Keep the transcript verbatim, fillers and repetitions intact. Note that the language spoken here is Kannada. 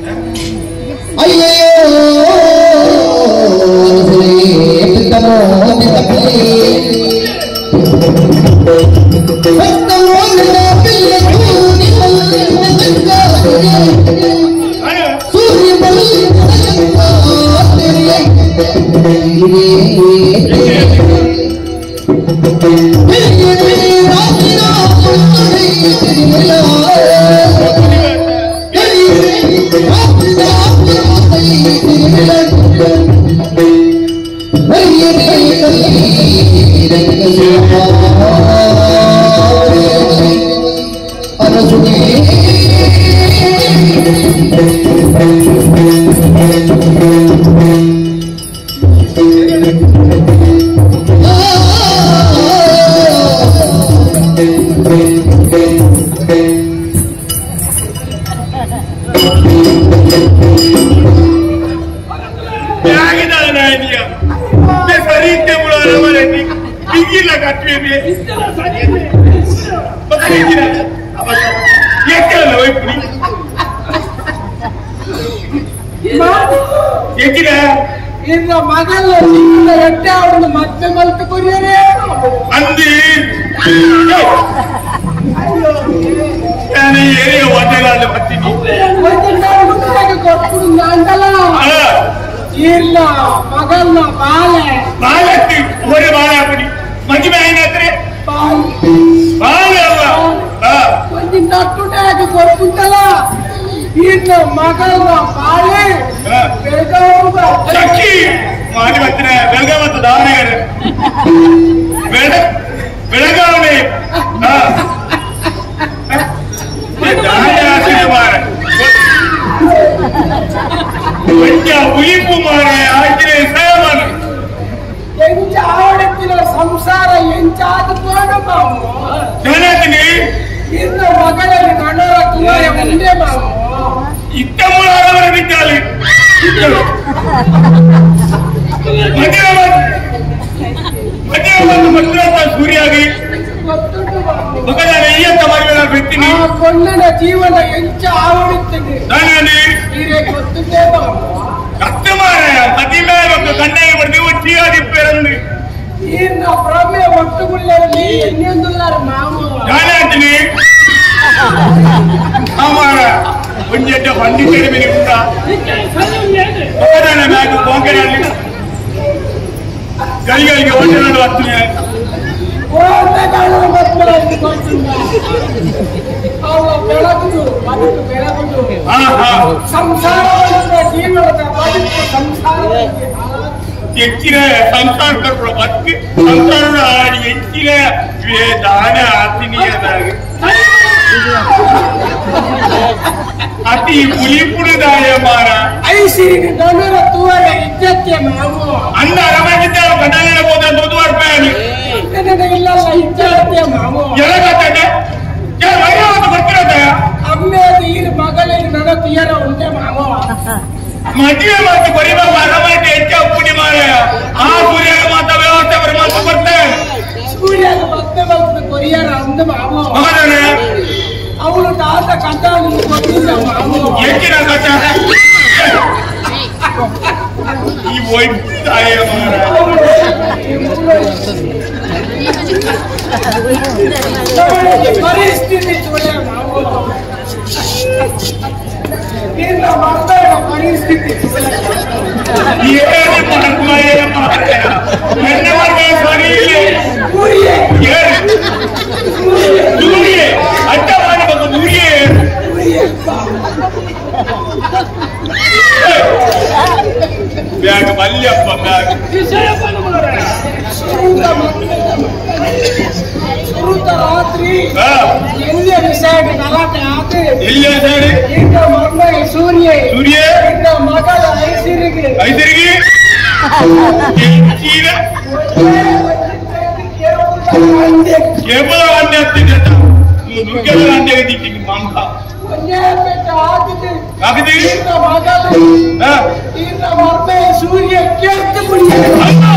ಜೀವನ ಎಂಚ ಆವಡುತ್ತದೆ ಕಣ್ಣಾಗಿ ಬರ್ತೀವಿ ಚೀಯಾದಿಪ್ಪೇರಂದು ಇನ್ನ ಪ್ರಮೆ ಒಟ್ಟುಗುಳ್ಳಲ್ಲಿ ಎನ್ನೆಂದುಲ್ಲಾರ ಮಾವು ಜಾನಾಂತಿನಿ ಮಾಮಾರ ಒಂಜೆಡ್ಡ ಬಂಡಿ ತೆರಿಮಿನಿ ಉಂಟ ಒಕ್ಕದಾನ ಮ್ಯಾಗ ಬೋಂಕೆನಲ್ಲಿ ಗಲಿಗಳಿಗೆ ಒಟ್ಟೆರಡು ಹತ್ತಿನ ಹೆಚ್ಚಿನ ಸಂಸಾರ ಬದುಕಿ ಸಂಸಾರ ಆಡಿ ಹೆಚ್ಚಿನ ದಾನ ಆತಿನಿಯದಾಗ ಅತಿ ಪುಲಿಪುಡದಾಯ ಮಾರ ಐಸಿ ಗಣರ ತೂವರ ಇಜ್ಜತ್ತೆ ಮಾವು ಅಂದ ಅರಮಗಿದ್ದ ಗಣನ ಹೋದ ದುಡ್ಡು ರೂಪಾಯಿ ಇಲ್ಲಲ್ಲ ಇಜ್ಜತ್ತೆ ಮಾವು ಎಳಗಟ್ಟೆ ವೈರಾವತ ಬರ್ತಿರೋದ ಅಮ್ಮೆ ತೀರ್ ಮಗಳಿಗೆ ನನ್ನ ತೀರ ಉಂಟೆ ಮಾವು ಮದುವೆ ಮಾತು ಬರೀಬಾಬು ಅರಮನೆ ಹೆಚ್ಚ ಪುಡಿ ಮಾರ ಆ ಸೂರ್ಯ ಮಾತ ವ್ಯವಸ್ಥೆ ಬರ ಮಾತು ಬರ್ತೇವೆ ಸೂರ್ಯ ಮತ್ತೆ ಬರ್ತದೆ ಕೊರಿಯರ ಅಂದ ಮಾವು ಅವಳು ತಾತ ಕಥ ಗೊತ್ತಿಲ್ಲ ಮಾವು ಹೆಚ್ಚಿನ ಕಥ ಈ ವೈದ್ಯಾಯ ಮಾರ ಪರಿಸ್ಥಿತಿ ಚೂಳೆ ಮಾವು ಇಲ್ಲ ಮಾತಾಡ ಪರಿಸ್ಥಿತಿ ಏನು ಮಾಡ್ತಾರೆ ನನ್ನ ವರ್ಗ ಸರಿ ದೂರಿಯೇ ಅಡ್ಡ ಮಾಡಬೇಕು ದೂರಿಯೇ ಬ್ಯಾಗ ಮಲ್ಯಪ್ಪ ಬ್ಯಾಗ ರಾತ್ರಿ ಎಲ್ಲಿಯ ವಿಷಯ ಗಲಾಟೆ ಆತ ಎಲ್ಲಿಯ ಈಗ ಮಗ ಸೂರ್ಯ ಸೂರ್ಯ ಮಗಳ ಐಸಿರಿಗೆ ಐಸಿರಿಗೆ ಕೇವಲ ಅನ್ಯ ಹತ್ತಿದೆ ದುರ್ಗೆಲ್ಲ ಅನ್ಯ ದಿಕ್ಕಿಗೆ ಮಾಂಸ ಸೂರ್ಯ ಕೇಳ್ತ